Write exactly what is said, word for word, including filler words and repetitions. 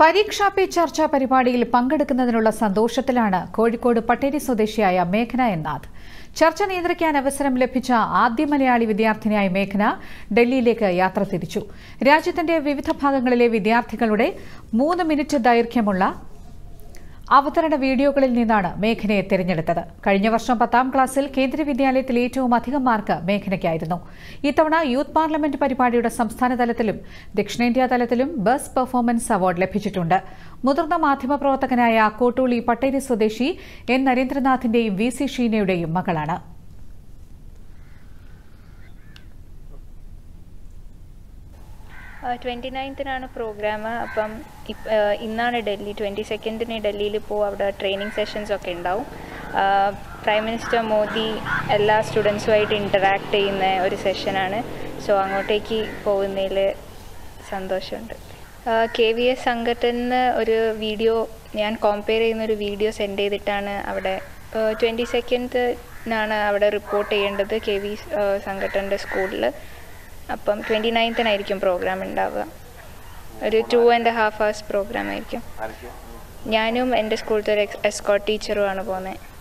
പരീക്ഷാ പേ ചർച്ച പരിപാടിയിൽ പങ്കെടുക്കുന്നതിനുള്ള സന്തോഷത്തിലാണ് കോഴിക്കോട് പട്ടേരി സ്വദേശിയായ മേഘന എന്നാഥ്. ചർച്ച നിയന്ത്രിക്കാൻ അവസരം ലഭിച്ച ആദ്യ മലയാളി വിദ്യാർത്ഥിനിയായ മേഘന ഡൽഹിയിലേക്ക് യാത്ര തിരിച്ചു. രാജ്യത്തിന്റെ വിവിധ ഭാഗങ്ങളിലെ വിദ്യാർത്ഥികളുടെ മൂന്ന് മിനിറ്റ് ദൈർഘ്യമുള്ള അവതരണ വീഡിയോകളിൽ നിന്നാണ് മേഘനയെ തിരഞ്ഞെടുത്തത്. കഴിഞ്ഞ വർഷം പത്താം ക്ലാസ്സിൽ കേന്ദ്രീയ വിദ്യാലയത്തിൽ ഏറ്റവും അധികം മാർക്ക് മേഘനയ്ക്കായിരുന്നു. ഇത്തവണ യൂത്ത് പാർലമെന്റ് പരിപാടിയുടെ സംസ്ഥാന തലത്തിലും ദക്ഷിണേന്ത്യാ തലത്തിലും ബെസ്റ്റ് പെർഫോമൻസ് അവാർഡ് ലഭിച്ചിട്ടുണ്ട്. മുതിർന്ന മാധ്യമപ്രവർത്തകനായ കോട്ടൂളി പട്ടേരി സ്വദേശി എൻ നരേന്ദ്രനാഥിന്റെയും വി സി ഷീനയുടെയും മകളാണ്. ട്വൻറ്റി നയൻത്തിനാണ് പ്രോഗ്രാം. അപ്പം ഇന്നാണ് ഡൽഹി, ട്വൻറ്റി സെക്കൻഡിന് ഡൽഹിയിൽ പോകും. അവിടെ ട്രെയിനിങ് സെഷൻസ് ഒക്കെ ഉണ്ടാവും. പ്രൈം മിനിസ്റ്റർ മോദി എല്ലാ സ്റ്റുഡൻസുമായിട്ട് ഇൻറ്ററാക്ട് ചെയ്യുന്ന ഒരു സെഷനാണ്. സോ അങ്ങോട്ടേക്ക് പോകുന്നതിൽ സന്തോഷമുണ്ട്. കെ വി എസ് സംഘടന ഒരു വീഡിയോ ഞാൻ കോമ്പയർ ചെയ്യുന്നൊരു വീഡിയോ സെൻഡ് ചെയ്തിട്ടാണ് അവിടെ ട്വൻറ്റി സെക്കൻഡിനാണ് അവിടെ റിപ്പോർട്ട് ചെയ്യേണ്ടത് കെ വി സംഘടനയുടെ സ്കൂളിൽ. അപ്പം ട്വൻറ്റി നയൻത്തിനായിരിക്കും പ്രോഗ്രാം ഉണ്ടാവുക. ഒരു two and half hours programme ആയിരിക്കും. ഞാനും എൻ്റെ സ്കൂളിലത്തെ ഒരു എസ്കോർട്ട് ടീച്ചറുമാണ് പോകുന്നത്.